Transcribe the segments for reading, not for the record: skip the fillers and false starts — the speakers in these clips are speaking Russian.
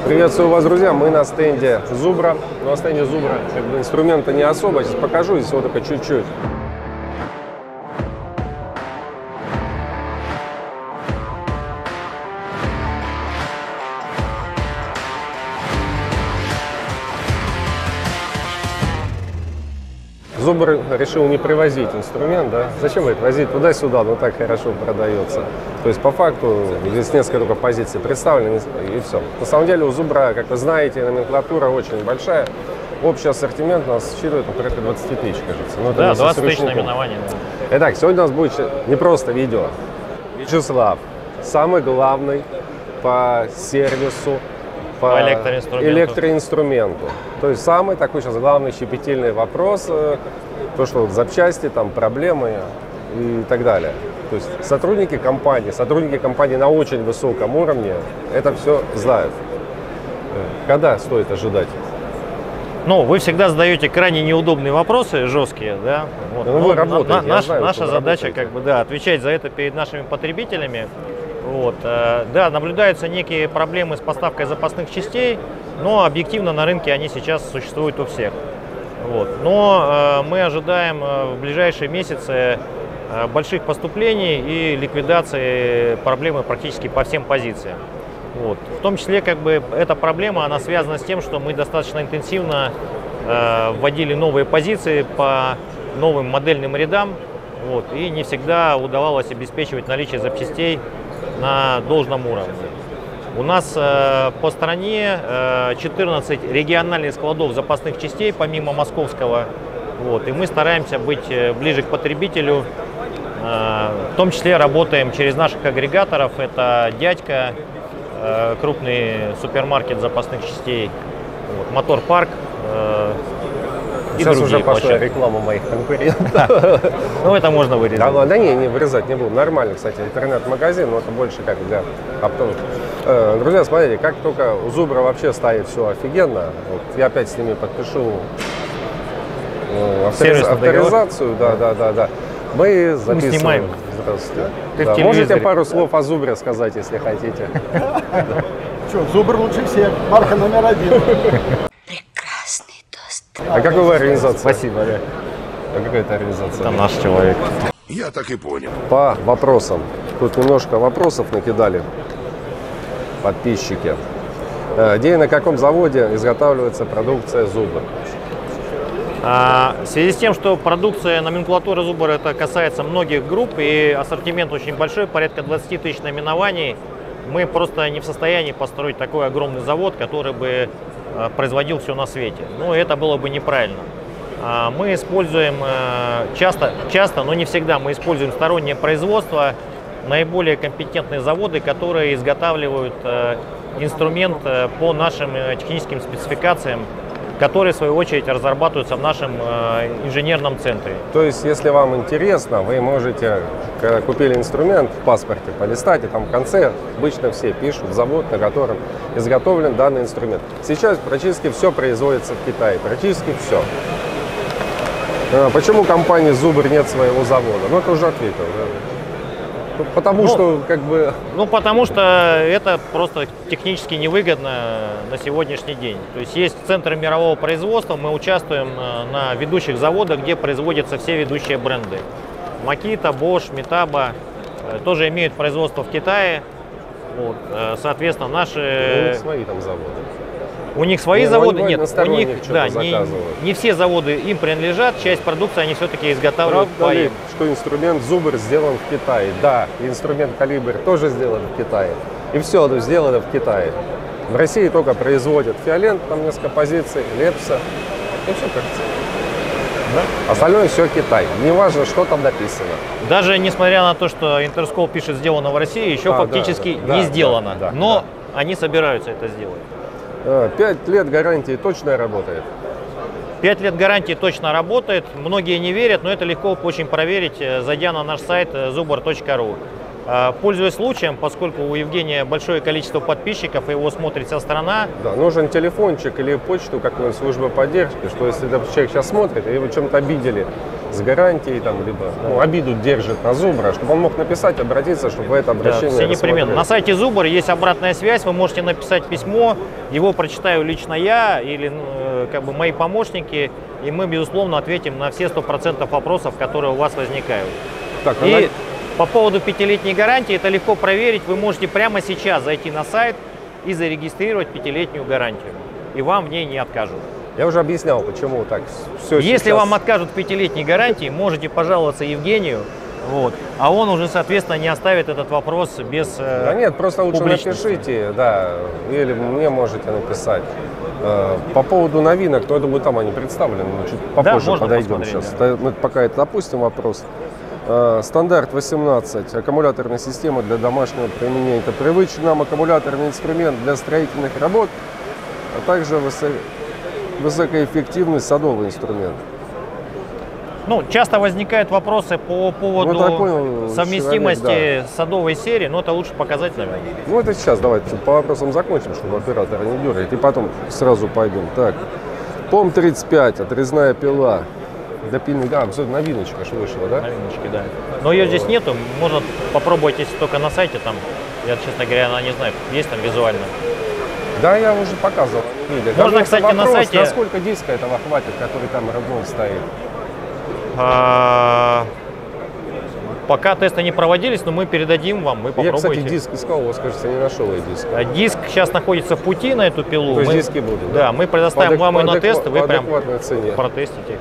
Приветствую вас, друзья! Мы на стенде Зубра. На стенде Зубра как бы инструмента не особо. Сейчас покажу, здесь вот только чуть-чуть. Зубр решил не привозить инструмент, да? Зачем это возить туда-сюда, но так хорошо продается. То есть по факту здесь несколько только позиций представлены и все. На самом деле у Зубра, как вы знаете, номенклатура очень большая. Общий ассортимент у нас считывает порядка 20 тысяч, кажется. Но да, 20 тысяч наименований. Итак, сегодня у нас будет не просто видео. Вячеслав, самый главный по сервису, по электроинструменту. То есть самый такой сейчас главный щепетильный вопрос, то, что вот запчасти, там проблемы и так далее. То есть сотрудники компании на очень высоком уровне это все знают. Когда стоит ожидать? Ну, вы всегда задаете крайне неудобные вопросы, жесткие, да? Вот. Ну, вы работаете, наша задача, как бы, да, отвечать за это перед нашими потребителями. Вот. Да, наблюдаются некие проблемы с поставкой запасных частей, но объективно на рынке они сейчас существуют у всех. Вот. Но мы ожидаем в ближайшие месяцы больших поступлений и ликвидации проблемы практически по всем позициям. Вот. В том числе, как бы, эта проблема, она связана с тем, что мы достаточно интенсивно вводили новые позиции по новым модельным рядам, вот, и не всегда удавалось обеспечивать наличие запчастей на должном уровне. У нас по стране 14 региональных складов запасных частей, помимо московского, вот, и мы стараемся быть ближе к потребителю, в том числе работаем через наших агрегаторов, это «Дядька», крупный супермаркет запасных частей, вот, «Мотор-парк». Сейчас уже пошла реклама моих конкурентов. Ну, это можно вырезать. Да не вырезать не буду. Нормально, кстати, интернет-магазин, но это больше как для оптовых. Друзья, смотрите, как только у Зубра вообще стоит все офигенно, вот я опять с ними подпишу авторизацию, да. Мы записываем. Мы снимаем. Здравствуйте. Да. Можете пару слов о Зубре сказать, если хотите? Что, Зубр лучше всех, марка номер 1. Прекрасный тост. А какая организация? Спасибо, да. А какая это организация? Это наш человек. Я так и понял. По вопросам. Тут немножко вопросов накидали подписчики. Где и на каком заводе изготавливается продукция Зубра? В связи с тем, что продукция номенклатуры Зубр это касается многих групп и ассортимент очень большой, порядка 20 тысяч наименований, мы просто не в состоянии построить такой огромный завод, который бы производил все на свете. Ну, это было бы неправильно. Мы используем часто, но не всегда, мы используем стороннее производство, наиболее компетентные заводы, которые изготавливают инструмент по нашим техническим спецификациям, которые, в свою очередь, разрабатываются в нашем инженерном центре. То есть, если вам интересно, вы можете, когда купили инструмент, в паспорте полистать, и там в конце обычно все пишут завод, на котором изготовлен данный инструмент. Сейчас практически все производится в Китае, практически все. Почему у компании Зубр нет своего завода? Ну, это уже ответил, да? Потому что, как бы... Ну, потому что это просто технически невыгодно на сегодняшний день. То есть есть центры мирового производства, мы участвуем на ведущих заводах, где производятся все ведущие бренды. Makita, Bosch, Metabo тоже имеют производство в Китае. Вот, соответственно, наши... У них свои там заводы. У них свои заводы? Нет, у них, да, не все заводы им принадлежат, часть продукции они все-таки изготавливают. Правда ли, что инструмент Зубр сделан в Китае? Да, инструмент Калибр тоже сделан в Китае. И все сделано в Китае. В России только производят Фиолент, там несколько позиций, Лепса, и все кажется. Да? Остальное все Китай. Неважно, что там написано. Даже несмотря на то, что Интерскол пишет «сделано в России», еще фактически не сделано. Но они собираются это сделать. 5 лет гарантии точно работает? 5 лет гарантии точно работает. Многие не верят, но это легко очень проверить, зайдя на наш сайт zubr.ru. Пользуясь случаем, поскольку у Евгения большое количество подписчиков, и его смотрит вся страна. Да, нужен телефончик или почту какую-нибудь службу поддержки, что если человек сейчас смотрит, и его чем-то обидели с гарантией, там, либо обиду держит на Зубра, чтобы он мог написать, обратиться, чтобы это обращение все непременно. рассмотрели. На сайте Зубр есть обратная связь, вы можете написать письмо, его прочитаю лично я или как бы мои помощники, и мы, безусловно, ответим на все 100% вопросов, которые у вас возникают. Так, И по поводу 5-летней гарантии, это легко проверить, вы можете прямо сейчас зайти на сайт и зарегистрировать 5-летнюю гарантию, и вам в ней не откажут. я уже объяснял, почему так все. Если вам откажут в 5-летней гарантии, можете пожаловаться Евгению, вот, а он уже, соответственно, не оставит этот вопрос без Да нет, просто лучше публичности. напишите, да, или мне можете написать. По поводу новинок, то я думаю, там они представлены, мы чуть попозже можно подойдем посмотреть, сейчас. да. Мы пока это опустим вопрос. Стандарт 18. Аккумуляторная система для домашнего применения. Это привычный нам аккумуляторный инструмент для строительных работ, а также высокоэффективный садовый инструмент. Ну, часто возникают вопросы по поводу Ну, я понял, совместимости человек, садовой серии, но это лучше показать, наверное. Ну это сейчас давайте по вопросам закончим, чтобы оператора не дергать, и потом сразу пойдем. Так, ПОМ-35, отрезная пила. Допильный, новиночка же вышла, да? Новиночки, да. Но ее здесь нету, можно попробовать, если только на сайте, там, я, честно говоря, не знаю, есть там визуально. Да, я уже показывал. Можно, кстати, на сайте- Насколько диска этого хватит, который там ровно стоит? Пока тесты не проводились, но мы передадим вам, вы Я, попробуйте. кстати, диск искал, у вас, кажется, не нашел я диск. Диск сейчас находится в пути на эту пилу. То есть Мы- диски будут, Да, да? мы предоставим вам ее на тест, и вы по прям адекватной цене. протестите.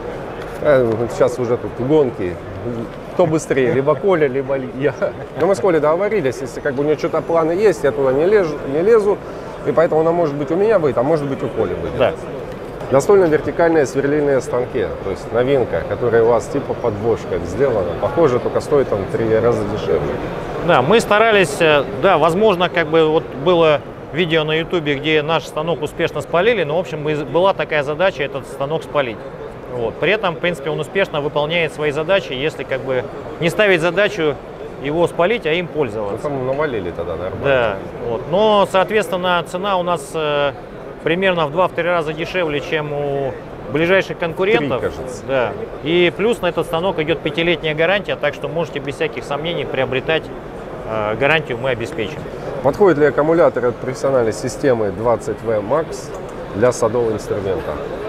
Сейчас уже тут гонки. Кто быстрее, либо Коля, либо я. Но мы с Колей договорились, если как бы у него что-то планы есть, я туда не лезу. И поэтому она может быть у меня будет, а может быть у Коли будет. Да. Настольно-вертикальные сверлильные станки, то есть новинка, которая у вас типа под Bosch как сделана. Похоже, только стоит там в 3 раза дешевле. Да, мы старались, да, возможно, как бы вот было видео на ютубе, где наш станок успешно спалили, но, в общем, была такая задача этот станок спалить. Вот. При этом, в принципе, он успешно выполняет свои задачи, если как бы не ставить задачу его спалить, а им Ну, пользоваться. там навалили тогда нормально. Да, вот. Но, соответственно, цена у нас примерно в 2-3 раза дешевле, чем у ближайших конкурентов. 3, кажется. Да. И плюс на этот станок идет 5-летняя гарантия, так что можете без всяких сомнений приобретать. Гарантию мы обеспечим. Подходит ли аккумулятор от профессиональной системы 20V Max для садового инструмента?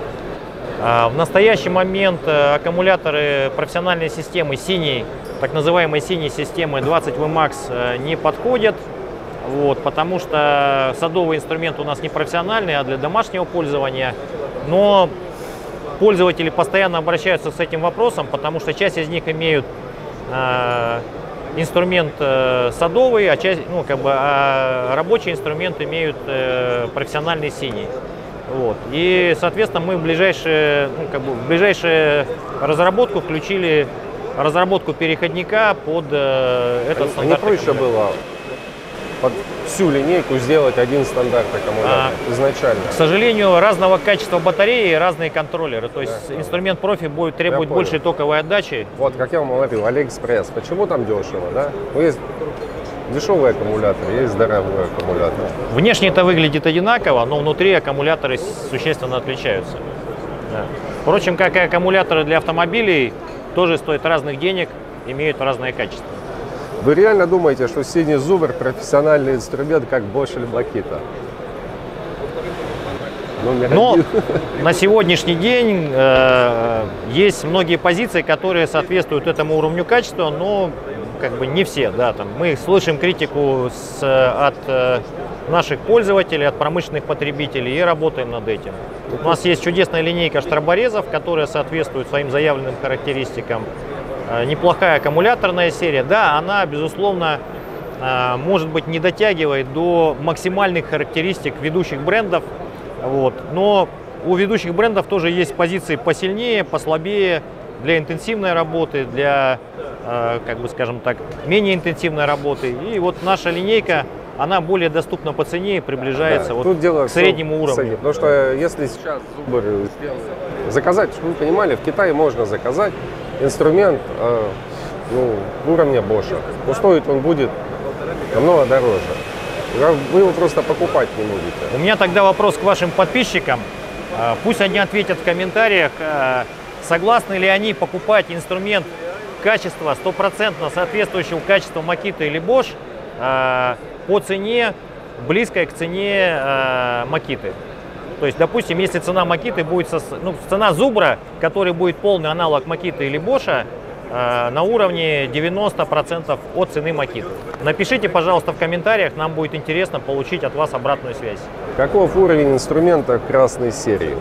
В настоящий момент аккумуляторы профессиональной системы синей, так называемой синей системы 20V Max не подходят, вот, потому что садовый инструмент у нас не профессиональный, а для домашнего пользования. Но пользователи постоянно обращаются с этим вопросом, потому что часть из них имеют инструмент садовый, а часть, рабочий инструмент имеют профессиональный синий. Вот. И, соответственно, мы в ближайшую разработку включили разработку переходника под этот стандарт. Не проще было под всю линейку сделать один стандарт аккумулятора изначально? К сожалению, разного качества батареи и разные контроллеры. То есть инструмент профи будет требовать большей токовой отдачи. Вот, как я вам говорил, Алиэкспресс. Почему там дешево, да? Ну, есть дешевый аккумулятор, есть дорогой аккумулятор. Внешне это выглядит одинаково, но внутри аккумуляторы существенно отличаются. Да. Впрочем, как и аккумуляторы для автомобилей, тоже стоят разных денег, имеют разное качество. Вы реально думаете, что синий Зубр профессиональный инструмент, как Bosch или Makita? Но на сегодняшний день есть многие позиции, которые соответствуют этому уровню качества, но как бы не все. Да, там, мы слышим критику от наших пользователей, от промышленных потребителей и работаем над этим. У нас есть чудесная линейка штроборезов, которая соответствует своим заявленным характеристикам. Неплохая аккумуляторная серия. Да, она, безусловно, может быть, не дотягивает до максимальных характеристик ведущих брендов. Вот. Но у ведущих брендов тоже есть позиции посильнее, послабее для интенсивной работы, для, скажем так, менее интенсивной работы. И вот наша линейка, она более доступна по цене и приближается к среднему уровню. Потому что если сейчас Зубр заказать, чтобы вы понимали, в Китае можно заказать инструмент уровня Bosch. Но стоить он будет намного дороже. Вы его просто покупать не будете. У меня тогда вопрос к вашим подписчикам. Пусть они ответят в комментариях, согласны ли они покупать инструмент качества, стопроцентно соответствующего качеству Makita или Bosch по цене, близкой к цене Makita. То есть, допустим, если цена Makita будет, цена Zubra, который будет полный аналог Makita или Bosch, на уровне 90% от цены Makita. Напишите, пожалуйста, в комментариях, нам будет интересно получить от вас обратную связь. Каков уровень инструмента красной серии?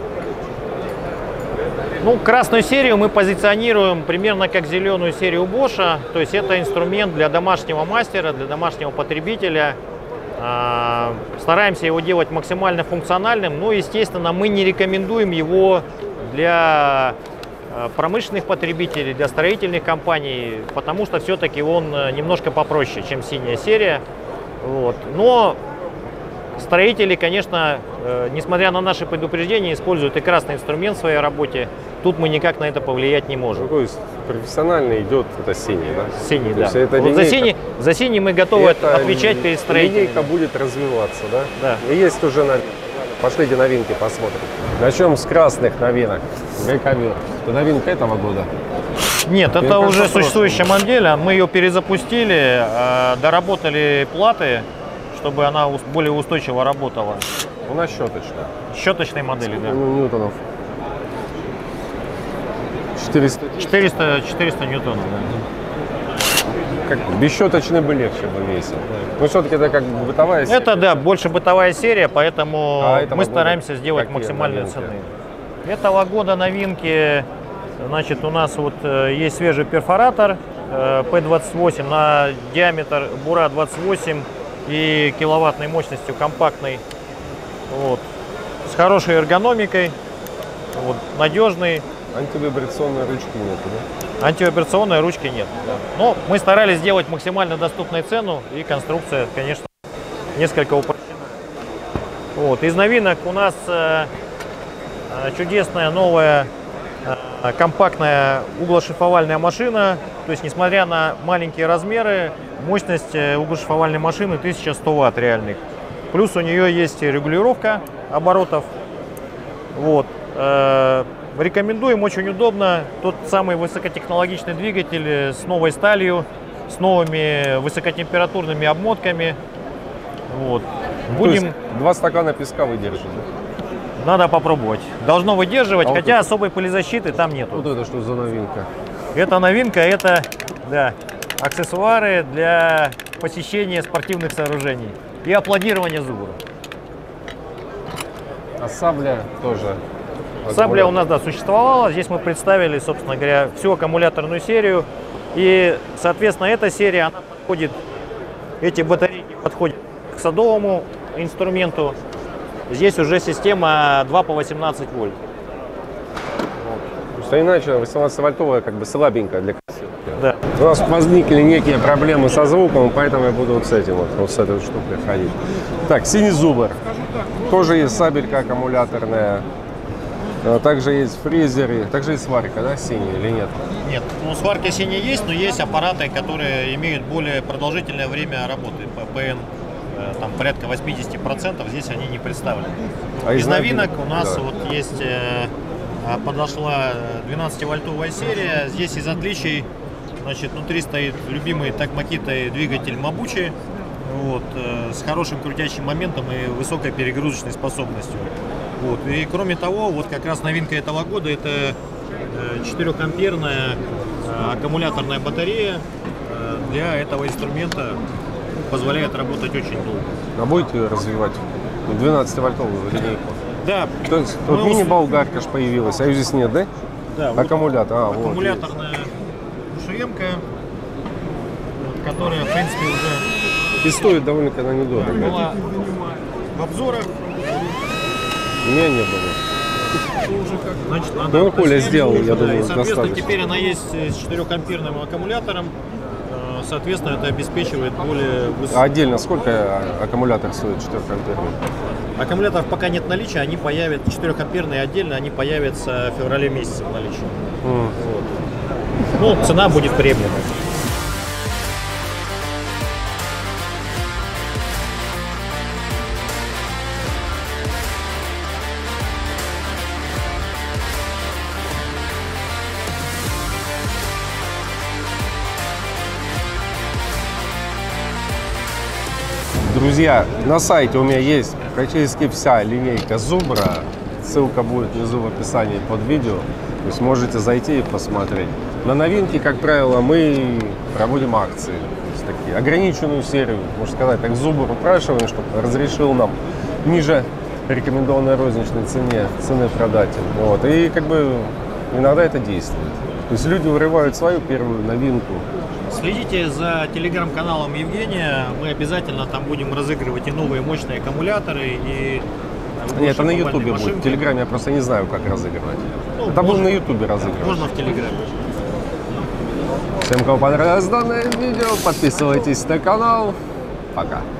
Ну, красную серию мы позиционируем примерно как зеленую серию Bosch, то есть это инструмент для домашнего мастера, для домашнего потребителя. Стараемся его делать максимально функциональным, но, естественно, мы не рекомендуем его для промышленных потребителей, для строительных компаний, потому что все-таки он немножко попроще, чем синяя серия. Вот. Но строители, конечно, несмотря на наши предупреждения, используют и красный инструмент в своей работе. Тут мы никак на это повлиять не можем. То есть профессионально идет это синий, да? Синий, да. Это вот за синий мы готовы отвечать перед строителями. Линейка будет развиваться, да? Да. И есть уже новинки. Пошлите новинки посмотрим. Начнем с красных новинок. Гайковер. Это новинка этого года? Нет, это уже существующая модель. Мы ее перезапустили, доработали платы, чтобы она более устойчиво работала. У нас щеточная. Щеточной модели, да. Ньютонов. 400 ньютонов, да. Как, бесщеточный бы легче бы весил. Но все-таки это как бы бытовая серия. Это, да, больше бытовая серия, поэтому мы стараемся сделать максимальные цены. Этого года новинки, значит, у нас вот есть свежий перфоратор P28 на диаметр бура 28 и киловаттной мощностью, компактный. Вот. С хорошей эргономикой, вот, надежный. Антивибрационной ручки нет, да? Антивибрационной ручки нет. Да. Но мы старались сделать максимально доступную цену, и конструкция, конечно, несколько упрощена. Вот. Из новинок у нас чудесная новая компактная углошлифовальная машина. То есть, несмотря на маленькие размеры, мощность углошлифовальной машины 1100 Вт реальных. Плюс у нее есть регулировка оборотов. Вот. Рекомендуем, очень удобно. Тот самый высокотехнологичный двигатель с новой сталью, с новыми высокотемпературными обмотками. Вот. Будем... 2 стакана песка выдержит, да? Надо попробовать. Должно выдерживать, хотя особой пылезащиты там нету. Вот это что за новинка? Это новинка, это, да, аксессуары для посещения спортивных сооружений и аплодирования Zubra. А сабля тоже? Сабля у нас, да, существовала. Здесь мы представили, собственно говоря, всю аккумуляторную серию. И, соответственно, эта серия, она подходит, эти батарейки подходят к садовому инструменту. Здесь уже система 2 по 18 вольт. Что иначе 18-вольтовая как бы слабенькая для кассеты. Да. У нас возникли некие проблемы со звуком, поэтому я буду вот с этим вот с этой штукой ходить. Так, синий Zubr. Тоже есть сабелька аккумуляторная. Также есть фрезеры, также есть сварка, да, синяя или нет? Нет, ну сварка синяя есть, но есть аппараты, которые имеют более продолжительное время работы. ППН там порядка 80%, здесь они не представлены. А из новинок у нас, да, вот есть, подошла 12-вольтовая серия. Здесь из отличий, значит, внутри стоит любимый так Makita двигатель Mabuchi, вот, с хорошим крутящим моментом и высокой перегрузочной способностью. Вот. И кроме того, вот как раз новинка этого года — это 4-амперная аккумуляторная батарея для этого инструмента, позволяет работать очень долго. А будете развивать 12-вольтовую линейку? Да. То есть тут мини-болгарка ж появилась, а ее здесь нет, да? Да. Аккумулятор. Аккумуляторная ушемка, которая, в принципе, уже... И стоит довольно-таки она недорого. Была в обзорах. У меня не было. Значит, надо, ну, Коля сделал, я думаю, и, соответственно, достаточно. Теперь она есть с 4-амперным аккумулятором. Соответственно, это обеспечивает более высокую... А отдельно сколько аккумулятор стоит 4-амперный? Аккумуляторов пока нет наличия, они появятся, 4-амперные отдельно, они появятся в феврале месяце в наличии. Вот. Ну, цена будет приемлемой. Друзья, на сайте у меня есть практически вся линейка Зубра. Ссылка будет внизу в описании под видео. То есть можете зайти и посмотреть. На новинки, как правило, мы проводим акции. То есть такие ограниченную серию, можно сказать, так Зубр упрашиваем, чтобы разрешил нам ниже рекомендованной розничной цены продать. Вот. И как бы иногда это действует. То есть люди вырывают свою первую новинку. Следите за телеграм-каналом Евгения. Мы обязательно там будем разыгрывать и новые мощные аккумуляторы, и Нет, это на ютубе будет. В телеграме я просто не знаю, как разыгрывать. Ну, это будем на ютубе разыгрывать. Можно в телеграме. Всем, кому понравилось данное видео, подписывайтесь на канал. Пока.